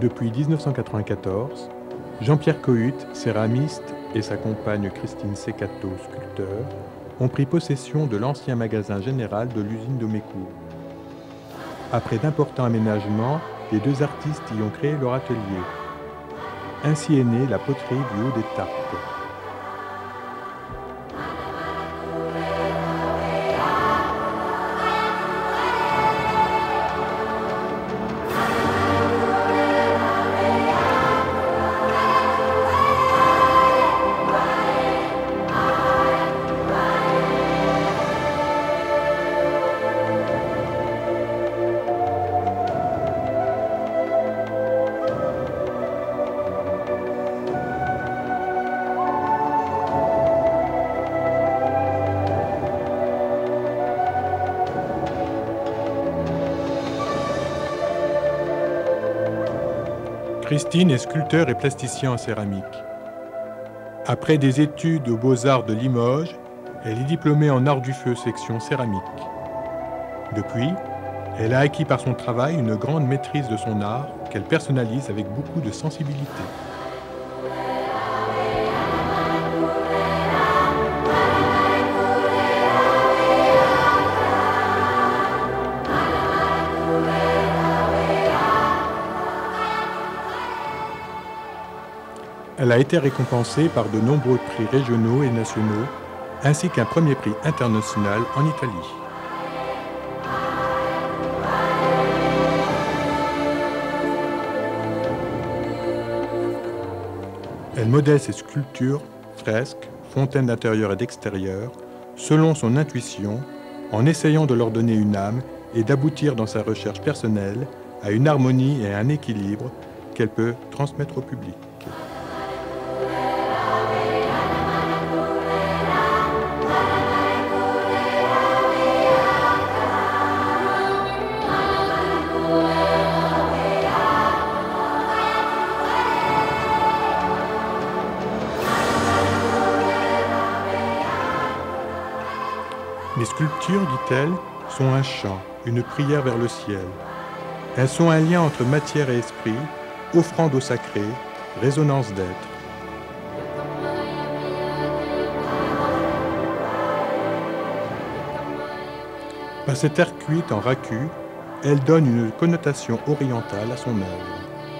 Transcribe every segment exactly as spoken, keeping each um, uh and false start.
Depuis mille neuf cent quatre-vingt-quatorze, Jean-Pierre Cohut, céramiste, et sa compagne Christine Secato, sculpteur, ont pris possession de l'ancien magasin général de l'usine de Mécourt. Après d'importants aménagements, les deux artistes y ont créé leur atelier. Ainsi est née la poterie du Haut des Tapes. Christine est sculpteur et plasticien en céramique. Après des études aux Beaux-Arts de Limoges, elle est diplômée en art du feu section céramique. Depuis, elle a acquis par son travail une grande maîtrise de son art qu'elle personnalise avec beaucoup de sensibilité. Elle a été récompensée par de nombreux prix régionaux et nationaux, ainsi qu'un premier prix international en Italie. Elle modèle ses sculptures, fresques, fontaines d'intérieur et d'extérieur, selon son intuition, en essayant de leur donner une âme et d'aboutir dans sa recherche personnelle à une harmonie et à un équilibre qu'elle peut transmettre au public. Les sculptures, dit-elle, sont un chant, une prière vers le ciel. Elles sont un lien entre matière et esprit, offrande au sacré, résonance d'être. Par cette terre cuite en racu, elle donne une connotation orientale à son œuvre.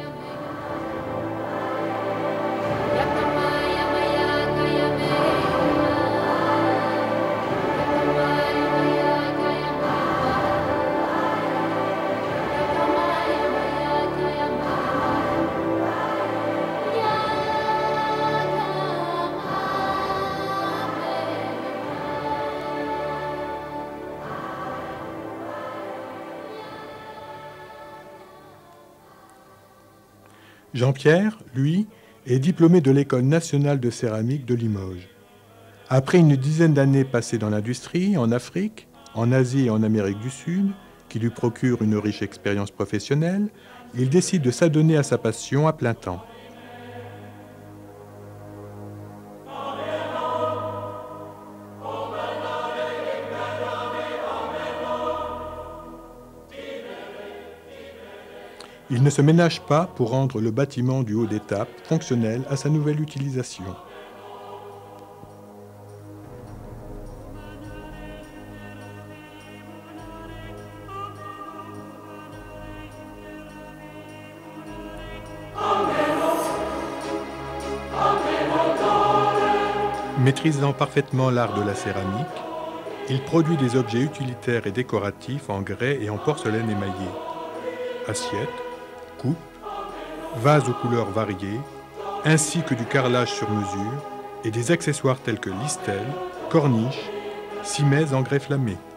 Jean-Pierre, lui, est diplômé de l'École nationale de céramique de Limoges. Après une dizaine d'années passées dans l'industrie, en Afrique, en Asie et en Amérique du Sud, qui lui procurent une riche expérience professionnelle, il décide de s'adonner à sa passion à plein temps. Il ne se ménage pas pour rendre le bâtiment du Haut des Tapes fonctionnel à sa nouvelle utilisation. Maîtrisant parfaitement l'art de la céramique, il produit des objets utilitaires et décoratifs en grès et en porcelaine émaillée, assiettes, coupes, vases aux couleurs variées, ainsi que du carrelage sur mesure et des accessoires tels que listelles, corniches, cimaises en grès flammé.